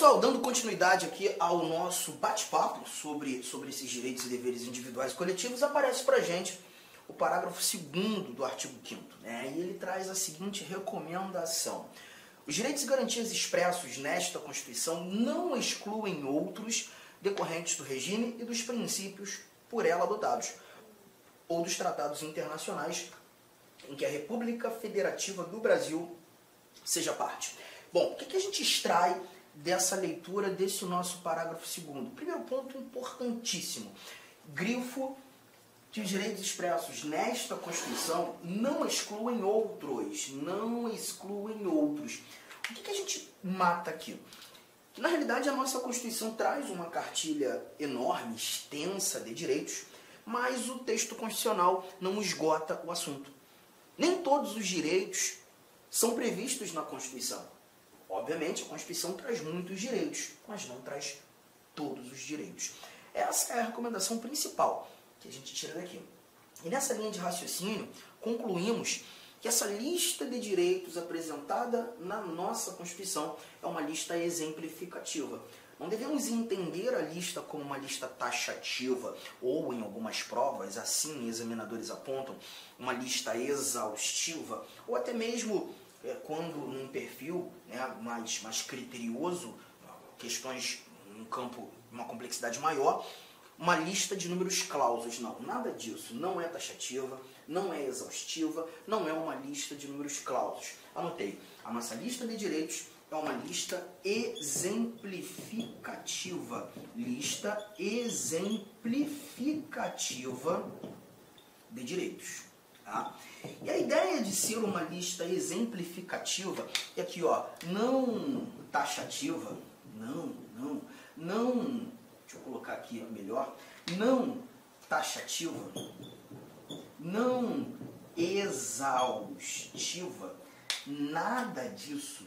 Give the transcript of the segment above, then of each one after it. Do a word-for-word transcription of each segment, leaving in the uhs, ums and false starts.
pessoal, dando continuidade aqui ao nosso bate-papo sobre, sobre esses direitos e deveres individuais e coletivos, aparece pra gente o parágrafo segundo do artigo quinto, né? E ele traz a seguinte recomendação. Os direitos e garantias expressos nesta Constituição não excluem outros decorrentes do regime e dos princípios por ela adotados, ou dos tratados internacionais em que a República Federativa do Brasil seja parte. Bom, o que a gente extrai dessa leitura desse nosso parágrafo segundo? Primeiro ponto importantíssimo. Grifo que os direitos expressos nesta Constituição não excluem outros. Não excluem outros. O que a gente mata aqui? Que, na realidade, a nossa Constituição traz uma cartilha enorme, extensa de direitos, mas o texto constitucional não esgota o assunto. Nem todos os direitos são previstos na Constituição. Obviamente, a Constituição traz muitos direitos, mas não traz todos os direitos. Essa é a recomendação principal que a gente tira daqui. E nessa linha de raciocínio, concluímos que essa lista de direitos apresentada na nossa Constituição é uma lista exemplificativa. Não devemos entender a lista como uma lista taxativa, ou, em algumas provas, assim examinadores apontam, uma lista exaustiva, ou até mesmo, é, quando num perfil, né, mais, mais criterioso, questões num campo, uma complexidade maior, uma lista de números clausos. Não, nada disso. Não é taxativa, não é exaustiva, não é uma lista de números clausos. Anotei, a nossa lista de direitos é uma lista exemplificativa. Lista exemplificativa de direitos. Tá? E a ideia de ser uma lista exemplificativa é aqui, ó, não taxativa, não, não, não, deixa eu colocar aqui melhor, não taxativa, não exaustiva, nada disso.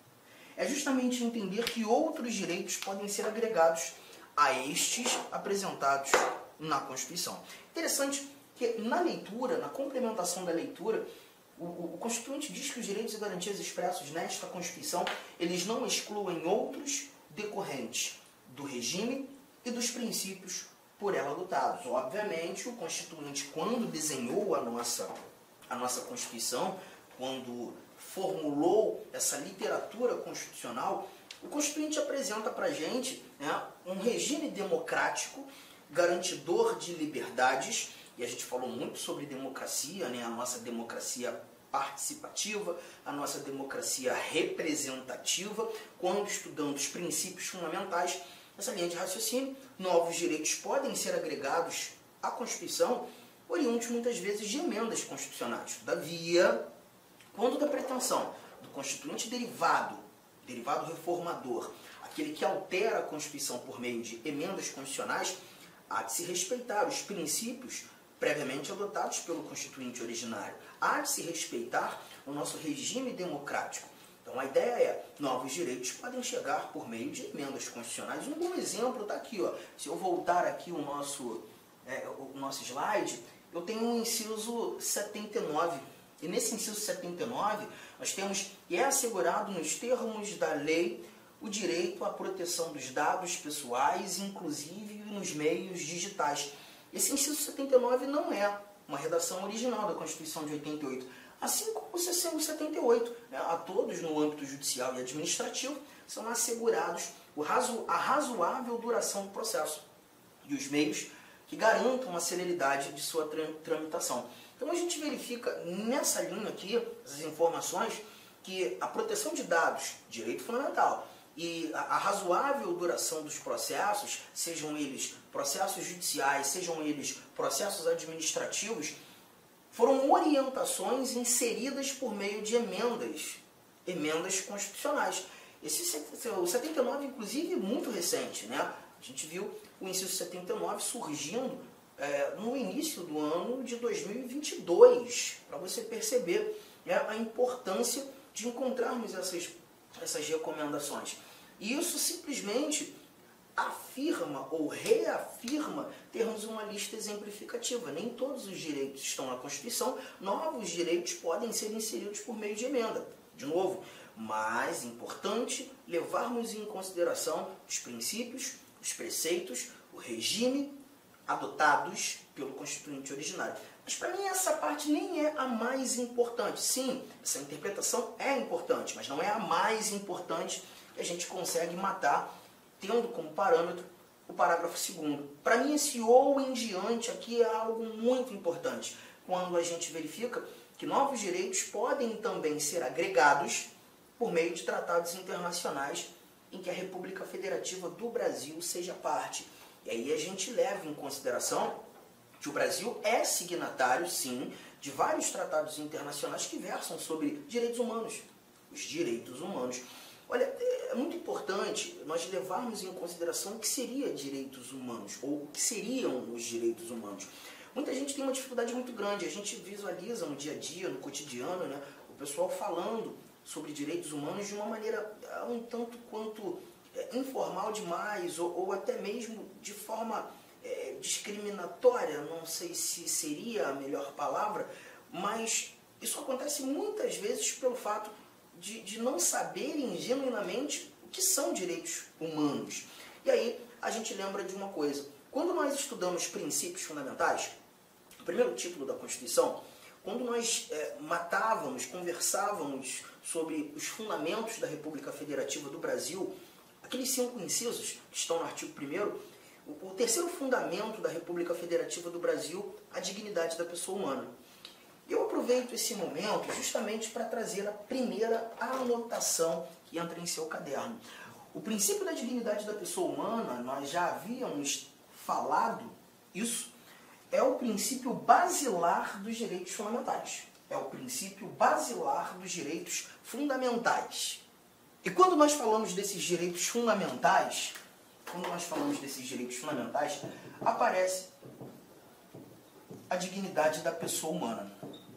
É justamente entender que outros direitos podem ser agregados a estes apresentados na Constituição. Interessante que na leitura, na complementação da leitura, o, o Constituinte diz que os direitos e garantias expressos nesta Constituição, eles não excluem outros decorrentes do regime e dos princípios por ela adotados. Obviamente, o Constituinte, quando desenhou a nossa, a nossa Constituição, quando formulou essa literatura constitucional, o Constituinte apresenta para a gente, né, um regime democrático, garantidor de liberdades, e a gente falou muito sobre democracia, né, a nossa democracia participativa, a nossa democracia representativa, quando estudando os princípios fundamentais, nessa linha de raciocínio, novos direitos podem ser agregados à Constituição, oriundos muitas vezes de emendas constitucionais. Todavia, quando da pretensão do Constituinte derivado, derivado reformador, aquele que altera a Constituição por meio de emendas constitucionais, há de se respeitar os princípios previamente adotados pelo Constituinte originário. Há de se respeitar o nosso regime democrático. Então a ideia é, novos direitos podem chegar por meio de emendas constitucionais. Um bom exemplo está aqui, ó. Se eu voltar aqui o nosso, é, o nosso slide, eu tenho um inciso setenta e nove. E nesse inciso setenta e nove, nós temos, e é assegurado nos termos da lei, o direito à proteção dos dados pessoais, inclusive nos meios digitais. Esse inciso setenta e nove não é uma redação original da Constituição de oitenta e oito, assim como o setenta e oito. Né? A todos, no âmbito judicial e administrativo, são assegurados o razo, a razoável duração do processo e os meios que garantam a celeridade de sua tramitação. Então a gente verifica nessa linha aqui, essas informações, que a proteção de dados, direito fundamental, e a, a razoável duração dos processos, sejam eles processos judiciais, sejam eles processos administrativos, foram orientações inseridas por meio de emendas, emendas constitucionais. Esse, o setenta e nove, inclusive, é muito recente, né? A gente viu o inciso setenta e nove surgindo é, no início do ano de dois mil e vinte e dois, para você perceber, né, a importância de encontrarmos essas, essas recomendações. E isso simplesmente afirma ou reafirma termos uma lista exemplificativa. Nem todos os direitos estão na Constituição, novos direitos podem ser inseridos por meio de emenda. De novo, mas é importante levarmos em consideração os princípios, os preceitos, o regime adotados pelo Constituinte originário. Mas para mim essa parte nem é a mais importante. Sim, essa interpretação é importante, mas não é a mais importante que a gente consegue matar, tendo como parâmetro o parágrafo segundo. Para mim esse ou em diante aqui é algo muito importante, quando a gente verifica que novos direitos podem também ser agregados por meio de tratados internacionais em que a República Federativa do Brasil seja parte. E aí a gente leva em consideração que o Brasil é signatário, sim, de vários tratados internacionais que versam sobre direitos humanos. Os direitos humanos. Olha, é muito importante nós levarmos em consideração o que seria direitos humanos, ou o que seriam os direitos humanos. Muita gente tem uma dificuldade muito grande, a gente visualiza no dia a dia, no cotidiano, né, o pessoal falando sobre direitos humanos de uma maneira um tanto quanto é, informal demais, ou, ou até mesmo de forma é, discriminatória, não sei se seria a melhor palavra, mas isso acontece muitas vezes pelo fato de, de não saberem genuinamente o que são direitos humanos. E aí a gente lembra de uma coisa, quando nós estudamos princípios fundamentais, o primeiro título da Constituição, quando nós é, matávamos, conversávamos sobre os fundamentos da República Federativa do Brasil, aqueles cinco incisos que estão no artigo primeiro, o, o terceiro fundamento da República Federativa do Brasil, a dignidade da pessoa humana. Eu aproveito esse momento justamente para trazer a primeira anotação que entra em seu caderno. O princípio da dignidade da pessoa humana, nós já havíamos falado isso, é o princípio basilar dos direitos fundamentais. É o princípio basilar dos direitos fundamentais. E quando nós falamos desses direitos fundamentais, quando nós falamos desses direitos fundamentais, aparece a dignidade da pessoa humana.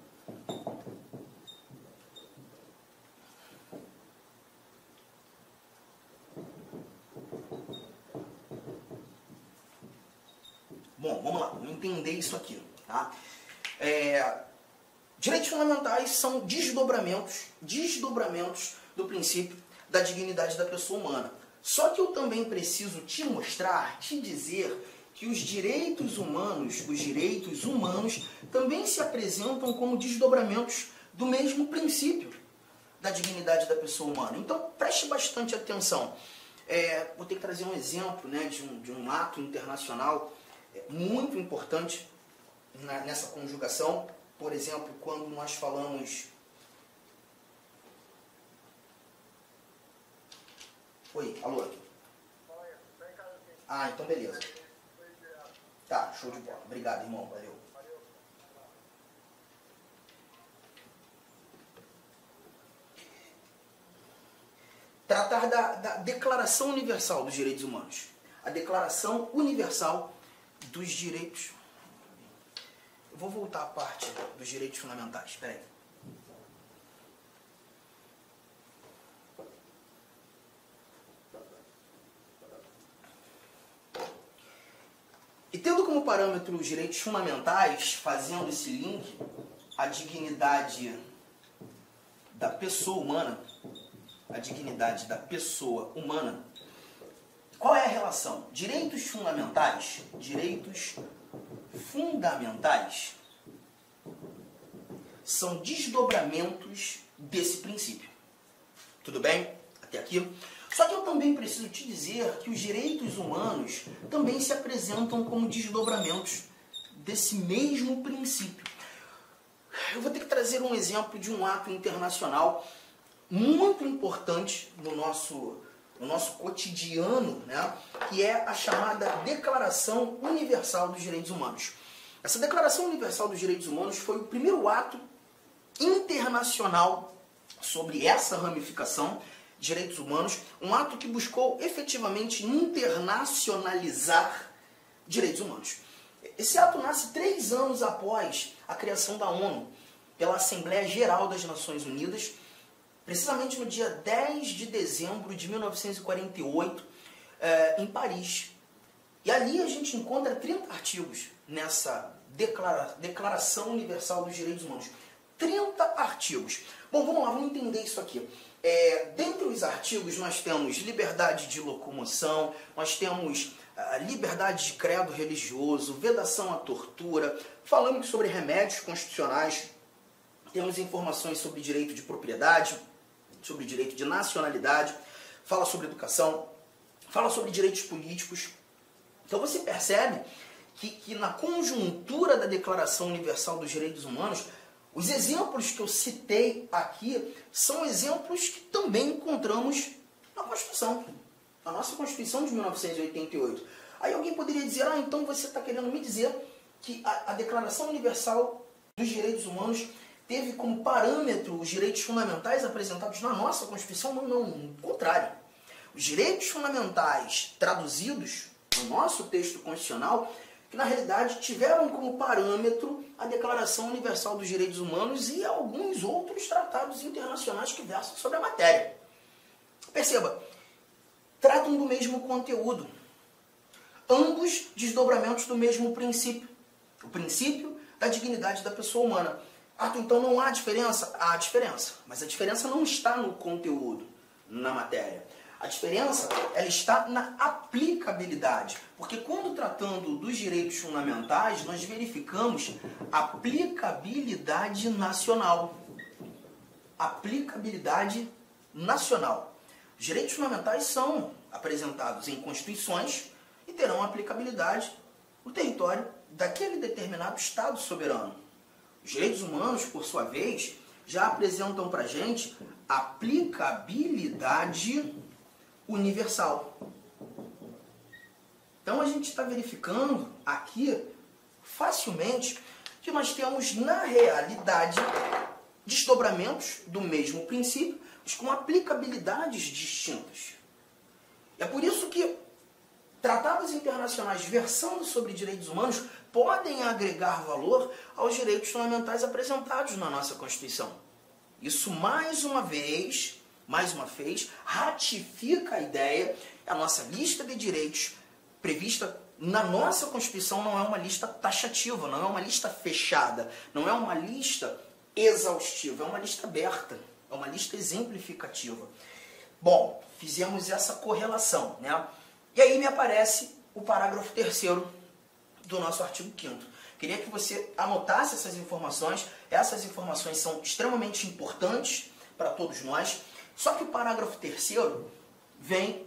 Bom, vamos lá, vamos entender isso aqui. Tá? É, direitos fundamentais são desdobramentos, desdobramentos do princípio da dignidade da pessoa humana. Só que eu também preciso te mostrar, te dizer que os direitos humanos, os direitos humanos também se apresentam como desdobramentos do mesmo princípio da dignidade da pessoa humana. Então preste bastante atenção. É, vou ter que trazer um exemplo, né, de, um, de um ato internacional muito importante na, nessa conjugação. Por exemplo, quando nós falamos... Oi, alô? Ah, então beleza. Tá, show de bola. Obrigado, irmão. Valeu. Tratar da, da Declaração Universal dos Direitos Humanos. A Declaração Universal dos Direitos... Eu vou voltar à parte dos direitos fundamentais. Espera aí. E tendo como parâmetro os direitos fundamentais, fazendo esse link, a dignidade da pessoa humana, a dignidade da pessoa humana, qual é a relação? Direitos fundamentais, direitos fundamentais são desdobramentos desse princípio. Tudo bem? Até aqui? Só que eu também preciso te dizer que os direitos humanos também se apresentam como desdobramentos desse mesmo princípio. Eu vou ter que trazer um exemplo de um ato internacional muito importante no nosso, no nosso cotidiano, né, que é a chamada Declaração Universal dos Direitos Humanos. Essa Declaração Universal dos Direitos Humanos foi o primeiro ato internacional sobre essa ramificação de direitos humanos, um ato que buscou efetivamente internacionalizar direitos humanos. Esse ato nasce três anos após a criação da ONU, pela Assembleia Geral das Nações Unidas, precisamente no dia dez de dezembro de mil novecentos e quarenta e oito, eh, em Paris. E ali a gente encontra trinta artigos nessa declara- Declaração Universal dos Direitos Humanos. trinta artigos. Bom, vamos lá, vamos entender isso aqui. É, dentre os artigos nós temos liberdade de locomoção, nós temos a liberdade de credo religioso, vedação à tortura, falamos sobre remédios constitucionais, temos informações sobre direito de propriedade, sobre direito de nacionalidade, fala sobre educação, fala sobre direitos políticos. Então você percebe que, que na conjuntura da Declaração Universal dos Direitos Humanos, os exemplos que eu citei aqui são exemplos que também encontramos na Constituição, na nossa Constituição de mil novecentos e oitenta e oito. Aí alguém poderia dizer, ah, então você está querendo me dizer que a, a Declaração Universal dos Direitos Humanos teve como parâmetro os direitos fundamentais apresentados na nossa Constituição? Não, não, não, o contrário. Os direitos fundamentais traduzidos no nosso texto constitucional, que na realidade tiveram como parâmetro a Declaração Universal dos Direitos Humanos e alguns outros tratados internacionais que versam sobre a matéria. Perceba, tratam do mesmo conteúdo, ambos desdobramentos do mesmo princípio, o princípio da dignidade da pessoa humana. Ah, então não há diferença? Há diferença, mas a diferença não está no conteúdo, na matéria. A diferença, ela está na aplicabilidade, porque quando tratando dos direitos fundamentais, nós verificamos aplicabilidade nacional. Aplicabilidade nacional. Os direitos fundamentais são apresentados em constituições e terão aplicabilidade no território daquele determinado Estado soberano. Os direitos humanos, por sua vez, já apresentam para a gente aplicabilidade universal. Então a gente está verificando aqui facilmente que nós temos na realidade desdobramentos do mesmo princípio, mas com aplicabilidades distintas. É por isso que tratados internacionais versando sobre direitos humanos podem agregar valor aos direitos fundamentais apresentados na nossa Constituição. Isso mais uma vez mais uma vez, ratifica a ideia que a nossa lista de direitos prevista na nossa Constituição não é uma lista taxativa, não é uma lista fechada, não é uma lista exaustiva, é uma lista aberta, é uma lista exemplificativa. Bom, fizemos essa correlação, né? E aí me aparece o parágrafo terceiro do nosso artigo quinto. Queria que você anotasse essas informações, essas informações são extremamente importantes para todos nós. Só que o parágrafo terceiro vem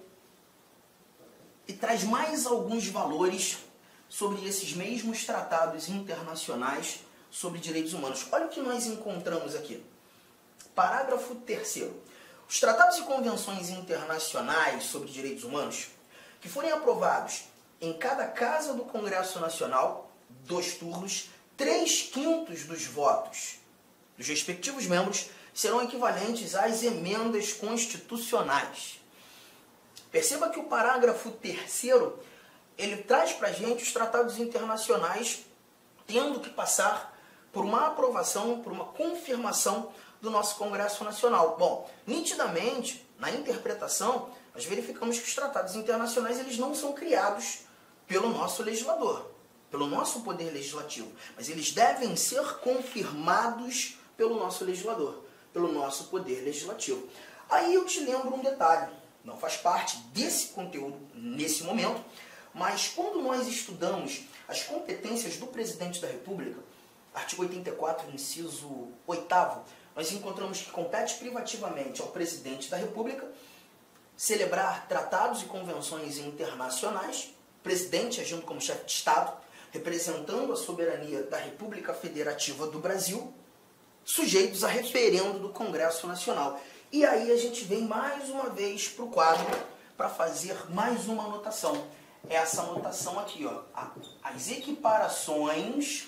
e traz mais alguns valores sobre esses mesmos tratados internacionais sobre direitos humanos. Olha o que nós encontramos aqui. Parágrafo terceiro. Os tratados e convenções internacionais sobre direitos humanos que forem aprovados em cada casa do Congresso Nacional, dois turnos, três quintos dos votos dos respectivos membros serão equivalentes às emendas constitucionais. Perceba que o parágrafo terceiro, ele traz para a gente os tratados internacionais tendo que passar por uma aprovação, por uma confirmação do nosso Congresso Nacional. Bom, nitidamente, na interpretação, nós verificamos que os tratados internacionais eles não são criados pelo nosso legislador, pelo nosso poder legislativo, mas eles devem ser confirmados pelo nosso legislador, pelo nosso poder legislativo. Aí eu te lembro um detalhe, não faz parte desse conteúdo nesse momento, mas quando nós estudamos as competências do Presidente da República, artigo oitenta e quatro, inciso oitavo, nós encontramos que compete privativamente ao Presidente da República celebrar tratados e convenções internacionais, Presidente agindo como chefe de Estado, representando a soberania da República Federativa do Brasil, sujeitos a referendo do Congresso Nacional. E aí a gente vem mais uma vez para o quadro para fazer mais uma anotação. Essa anotação aqui, ó, as equiparações,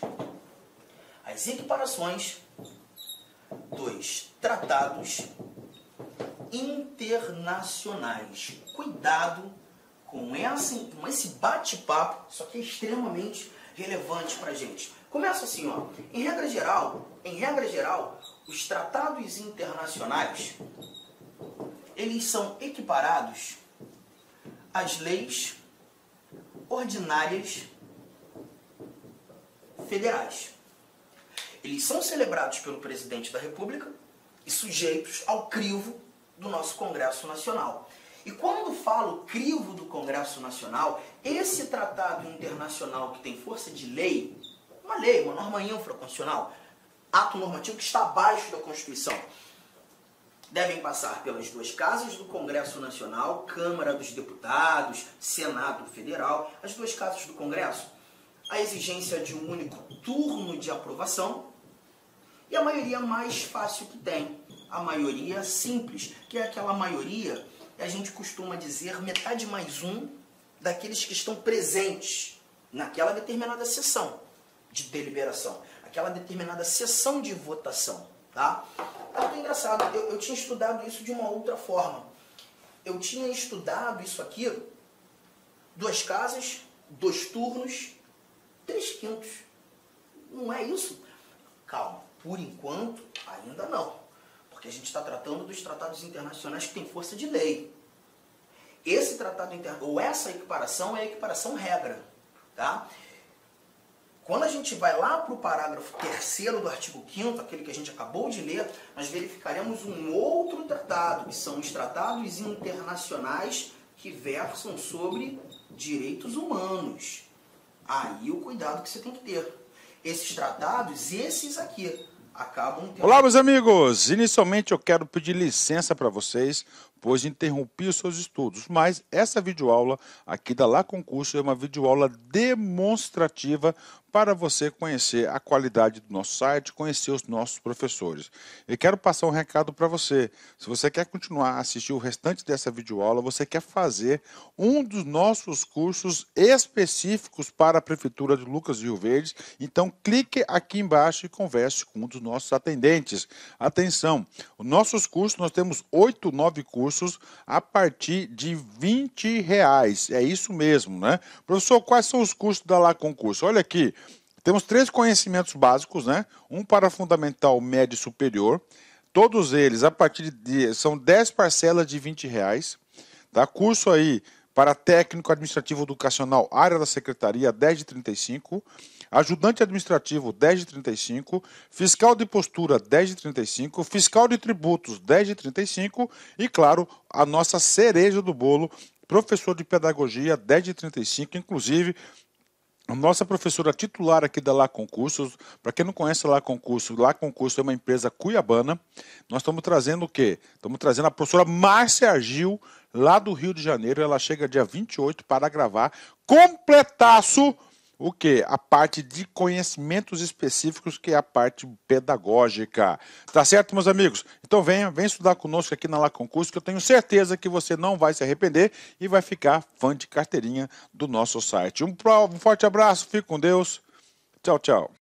as equiparações dos tratados internacionais. Cuidado com, essa, com esse bate-papo, isso aqui é extremamente relevante para a gente. Começa assim, ó, em regra geral, em regra geral, os tratados internacionais, eles são equiparados às leis ordinárias federais. Eles são celebrados pelo Presidente da República e sujeitos ao crivo do nosso Congresso Nacional. E quando falo crivo do Congresso Nacional, esse tratado internacional que tem força de lei, uma lei, uma norma infraconstitucional, ato normativo que está abaixo da Constituição, devem passar pelas duas casas do Congresso Nacional, Câmara dos Deputados, Senado Federal, as duas casas do Congresso, a exigência de um único turno de aprovação e a maioria mais fácil que tem, a maioria simples, que é aquela maioria que a gente costuma dizer metade mais um daqueles que estão presentes naquela determinada sessão de deliberação, aquela determinada sessão de votação, tá? É muito engraçado, eu, eu tinha estudado isso de uma outra forma. Eu tinha estudado isso aqui, duas casas, dois turnos, três quintos. Não é isso? Calma, por enquanto, ainda não. Porque a gente está tratando dos tratados internacionais que têm força de lei. Esse tratado internacional, ou essa equiparação, é a equiparação regra, tá? Quando a gente vai lá para o parágrafo terceiro do artigo quinto, aquele que a gente acabou de ler, nós verificaremos um outro tratado, que são os tratados internacionais que versam sobre direitos humanos. Aí o cuidado que você tem que ter. Esses tratados, esses aqui, acabam tendo... Olá, meus amigos! Inicialmente eu quero pedir licença para vocês, pois interrompi os seus estudos, mas essa videoaula aqui da Lá Concurso é uma videoaula demonstrativa para você conhecer a qualidade do nosso site, conhecer os nossos professores. Eu quero passar um recado para você. Se você quer continuar a assistir o restante dessa videoaula, você quer fazer um dos nossos cursos específicos para a Prefeitura de Lucas do Rio Verde, então clique aqui embaixo e converse com um dos nossos atendentes. Atenção, os nossos cursos, nós temos oito, nove cursos a partir de vinte reais. É isso mesmo, né? Professor, quais são os cursos da Lá Concurso? Olha aqui. Temos três conhecimentos básicos, né? Um para fundamental, médio e superior. Todos eles, a partir de... são dez parcelas de vinte reais. Tá? Curso aí para técnico administrativo educacional, área da secretaria, dez de trinta e cinco. Ajudante administrativo, dez de trinta e cinco. Fiscal de postura, dez de trinta e cinco. Fiscal de tributos, dez de trinta e cinco. E, claro, a nossa cereja do bolo, professor de pedagogia, dez de trinta e cinco. Inclusive... a nossa professora titular aqui da Lá Concursos, para quem não conhece a Lá Concursos, Lá Concursos é uma empresa cuiabana. Nós estamos trazendo o quê? Estamos trazendo a professora Márcia Argil, lá do Rio de Janeiro. Ela chega dia vinte e oito para gravar completaço o quê? A parte de conhecimentos específicos, que é a parte pedagógica. Tá certo, meus amigos? Então venha, venha estudar conosco aqui na Lá Concurso, que eu tenho certeza que você não vai se arrepender e vai ficar fã de carteirinha do nosso site. Um, um forte abraço, fique com Deus. Tchau, tchau.